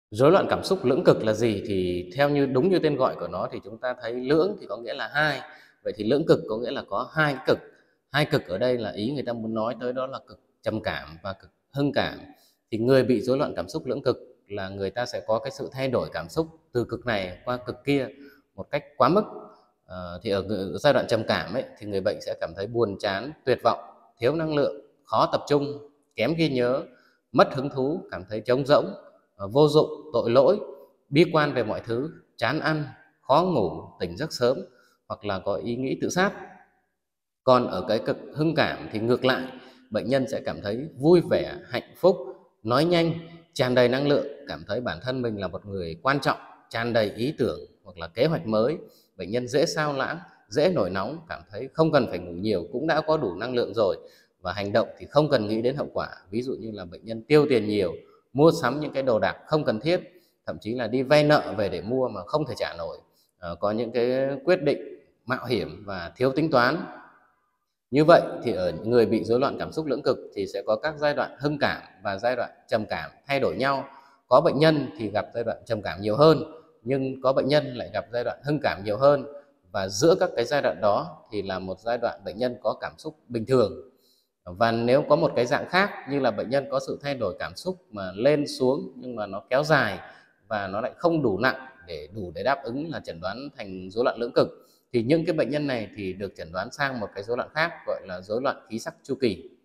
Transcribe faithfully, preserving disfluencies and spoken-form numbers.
Rối loạn cảm xúc lưỡng cực là gì? Thì theo như đúng như tên gọi của nó thì chúng ta thấy lưỡng thì có nghĩa là hai, vậy thì lưỡng cực có nghĩa là có hai cực. Hai cực ở đây là ý người ta muốn nói tới đó là cực trầm cảm và cực hưng cảm. Thì người bị rối loạn cảm xúc lưỡng cực là người ta sẽ có cái sự thay đổi cảm xúc từ cực này qua cực kia một cách quá mức. Ờ, thì ở giai đoạn trầm cảm ấy thì người bệnh sẽ cảm thấy buồn chán, tuyệt vọng, thiếu năng lượng, khó tập trung, kém ghi nhớ, mất hứng thú, cảm thấy trống rỗng, ờ, vô dụng, tội lỗi, bi quan về mọi thứ, chán ăn, khó ngủ, tỉnh giấc sớm hoặc là có ý nghĩ tự sát. Còn ở cái cực hưng cảm thì ngược lại, bệnh nhân sẽ cảm thấy vui vẻ, hạnh phúc, nói nhanh, tràn đầy năng lượng, cảm thấy bản thân mình là một người quan trọng, tràn đầy ý tưởng hoặc là kế hoạch mới. Bệnh nhân dễ sao lãng, dễ nổi nóng, cảm thấy không cần phải ngủ nhiều cũng đã có đủ năng lượng rồi, và hành động thì không cần nghĩ đến hậu quả. Ví dụ như là bệnh nhân tiêu tiền nhiều, mua sắm những cái đồ đạc không cần thiết, thậm chí là đi vay nợ về để mua mà không thể trả nổi. Ờ, có những cái quyết định mạo hiểm và thiếu tính toán. Như vậy thì ở người bị rối loạn cảm xúc lưỡng cực thì sẽ có các giai đoạn hưng cảm và giai đoạn trầm cảm thay đổi nhau. Có bệnh nhân thì gặp giai đoạn trầm cảm nhiều hơn, nhưng có bệnh nhân lại gặp giai đoạn hưng cảm nhiều hơn, và giữa các cái giai đoạn đó thì là một giai đoạn bệnh nhân có cảm xúc bình thường. Và nếu có một cái dạng khác như là bệnh nhân có sự thay đổi cảm xúc mà lên xuống nhưng mà nó kéo dài và nó lại không đủ nặng để đủ để đáp ứng là chẩn đoán thành rối loạn lưỡng cực, thì những cái bệnh nhân này thì được chẩn đoán sang một cái rối loạn khác gọi là rối loạn khí sắc chu kỳ.